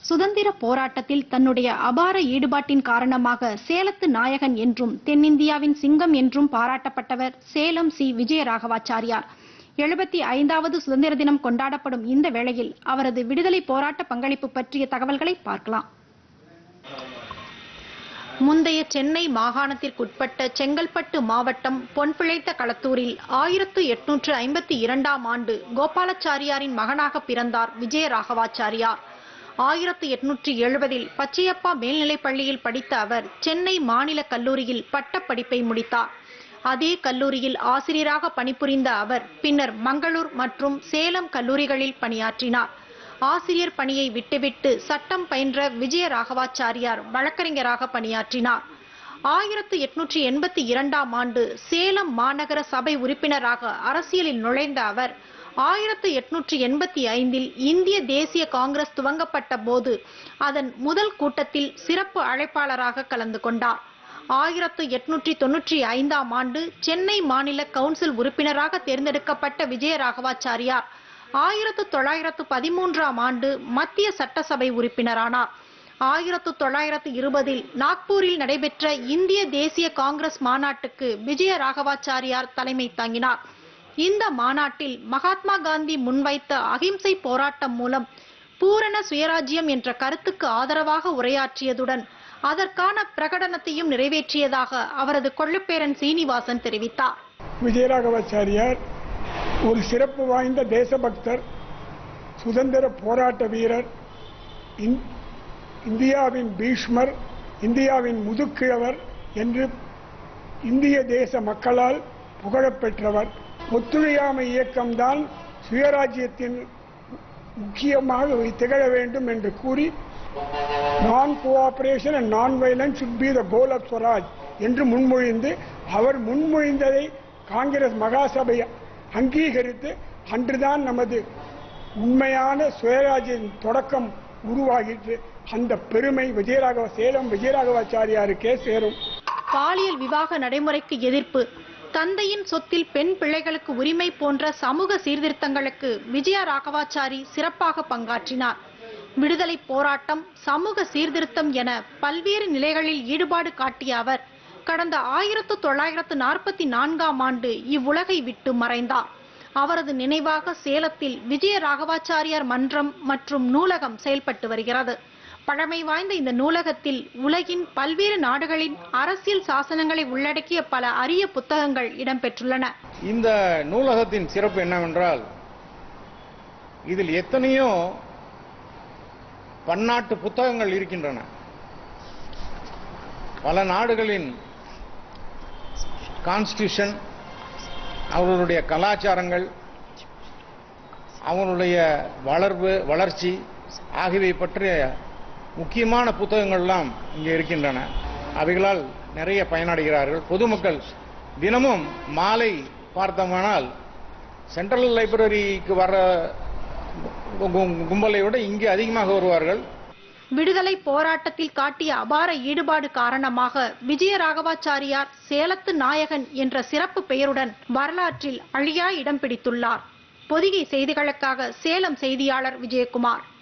சுதந்திர போராட்டத்தில் தன்னுடைய அபார ஈடுபாட்டின் காரணமாக சேலத்து நாயகன் என்றும் தென்னிந்தியாவின் சிங்கம் என்றும் பாராட்டப்பட்டவர் சேலம் சி. விஜயராகவாச்சாரியார். 75வது சுதந்திர தினம் கொண்டாடப்படும் இந்த வேளையில் அவரது விடுதலை போராட்ட பங்களிப்பு பற்றிய தகவல்களை பார்க்கலாம். முந்தைய சென்னை மாகாணத்திற்குட்பட்ட செங்கல்பட்டு மாவட்டம் பொன்பிழைத்த களத்தூரில் 1852ஆம் ஆண்டு கோபாலாச்சாரியாரின் மகனாக பிறந்தார் விஜயராகவாச்சாரியார். 1870இல் பச்சையப்பா மேல்நிலைப் பள்ளியில் படித்த அவர் சென்னை மாநில கல்லூரியில் பட்டப்படிப்பை முடித்தார். அதே கல்லூரியில் ஆசிரியராக பணிபுரிந்த அவர் பின்னர் மங்களூர் மற்றும் சேலம் கல்லூரிகளில் பணியாற்றினார். ஆசிரியர் பணியை விட்டுவிட்டு சட்டம் பயின்ற விஜயராகவாச்சாரியார் வழக்கறிஞராக பணியாற்றினார். 1882ஆம் ஆண்டு சேலம் மாநகர சபை உறுப்பினராக அரசியலில் நுழைந்த அவர் 1885இல் இந்திய தேசிய காங்கிரஸ் துவங்கப்பட்ட போது அதன் முதல் கூட்டத்தில் சிறப்பு அழைப்பாளராக கலந்து கொண்டார். 1895ஆம் ஆண்டு சென்னை மாநில கவுன்சில் உறுப்பினராக தேர்ந்தெடுக்கப்பட்ட விஜயராகவாச்சாரியார் 1913ஆம் ஆண்டு மத்திய சட்டசபை உறுப்பினரானார். 1920இல் நாக்பூரில் நடைபெற்ற இந்திய தேசிய காங்கிரஸ் மாநாட்டுக்கு விஜயராகவாச்சாரியார் தலைமை தாங்கினார். இந்த மாநாட்டில் மகாத்மா காந்தி முன்வைத்த அகிம்சை போராட்டம் மூலம் பூரண சுயராஜ்யம் என்ற கருத்துக்கு ஆதரவாக உரையாற்றியதுடன் அதற்கான பிரகடனத்தையும் நிறைவேற்றியதாக அவரது கொள்ளுப்பேரன் சீனிவாசன் தெரிவித்தார். விஜயராகவாச்சாரியார் ஒரு சிறப்பு வாய்ந்த தேசபக்தர், சுதந்திர போராட்ட வீரர், இந்தியாவின் பீஷ்மர், இந்தியாவின் முதுக்கிழவர் என்று இந்திய தேச மக்களால் புகழப்பெற்றவர். ஒத்துழையாமை இயக்கம்தான் சுயராஜ்யத்தின் முக்கியமாக திகழ வேண்டும் என்று கூறி non cooperation and non violence should be the goal of Swaraj என்று முன்மொழிந்து அவர் முன்மொழிந்ததை காங்கிரஸ் மகாசபை அங்கீகரித்து அன்றுதான் நமது உண்மையான சுயராஜ்யின் தொடக்கம் உருவாகிற்று. அந்த பெருமை சேலம் விஜயராகவாச்சாரியாருக்கே சேரும். பாலியல் விவாக நடைமுறைக்கு எதிர்ப்பு, தந்தையின் சொத்தில் பெண் பிள்ளைகளுக்கு உரிமை போன்ற சமூக சீர்திருத்தங்களுக்கு விஜயராகவாச்சாரி சிறப்பாக பங்காற்றினார். விடுதலை போராட்டம், சமூக சீர்திருத்தம் என பல்வேறு நிலைகளில் ஈடுபாடு காட்டிய அவர் கடந்த 1944ஆம் ஆண்டு இவ்வுலகை விட்டு மறைந்தார். அவரது நினைவாக சேலத்தில் விஜயராகவாச்சாரியார் மன்றம் மற்றும் நூலகம் செயல்பட்டு வருகிறது. பழமை வாய்ந்த இந்த நூலகத்தில் உலகின் பல்வேறு நாடுகளின் அரசியல் சாசனங்களை உள்ளடக்கிய பல அரிய புத்தகங்கள் இடம்பெற்றுள்ளன. இந்த நூலகத்தின் சிறப்பு என்னவென்றால் இதில் எத்தனையோ பன்னாட்டு புத்தகங்கள் இருக்கின்றன. பல நாடுகளின் கான்ஸ்டிடியூஷன், அவர்களுடைய கலாச்சாரங்கள், அவர்களுடைய வளர்ச்சி ஆகியவை பற்றிய முக்கியமான புத்தகங்கள்லாம் இங்கே இருக்கின்றன. அவைகளால் நிறைய பயனடைகிறார்கள். பொதுமக்கள் தினமும் மாலை பார்த்தோமானால் சென்ட்ரல் லைப்ரரிக்கு வர கும்பலை விட இங்கே அதிகமாக வருவார்கள். விடுதலை போராட்டத்தில் காட்டிய அபார ஈடுபாடு காரணமாக விஜயராகவாச்சாரியார் சேலத்து நாயகன் என்ற சிறப்பு பெயருடன் வரலாற்றில் அழியா இடம் பிடித்துள்ளார். பொதிகை செய்திகளுக்காக சேலம் செய்தியாளர் விஜயகுமார்.